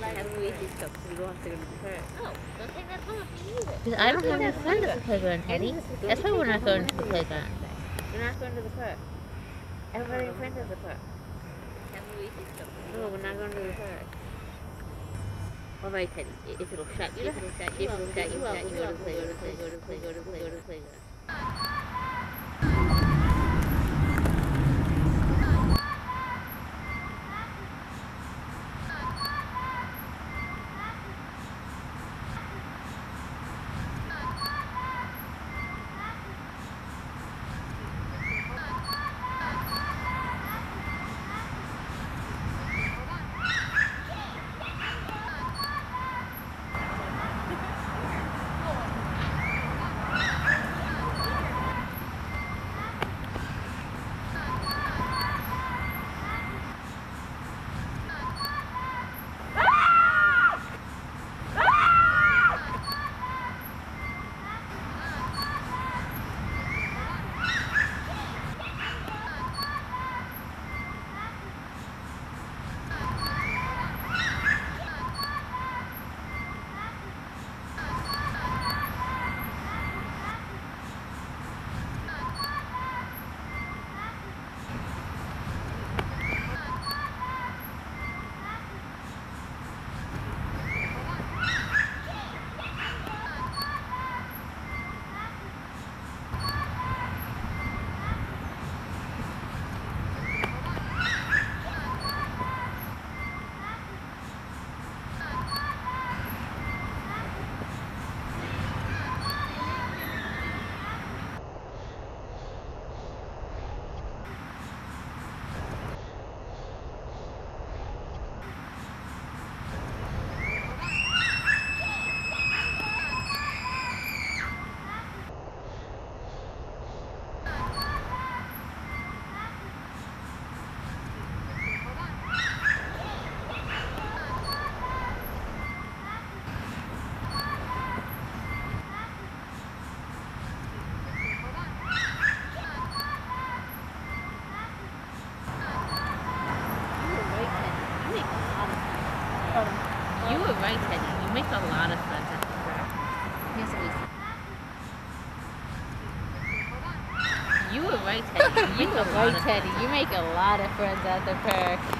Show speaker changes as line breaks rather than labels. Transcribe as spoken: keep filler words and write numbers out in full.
Haven't we eat stuff so we don't have to go to the park?
No, don't take that home if you use it.
Because I don't have any friends at the playground, Teddy. That's why we're not going to the playground.
We're not going to the park. I don't have any friends at the park.
Haven't we eat stuff?
No, we're not going to the park. Alright, Teddy. If it'll shut you, if it'll shut you, if it'll shut you up, we'll go to the playground, go to the playground, go to the playground, go to the playground.
You were right, Teddy. You make a lot of friends at the park.
Yes, it is.
You were right, Teddy. You
You were right, Teddy. You make a lot of friends at the park.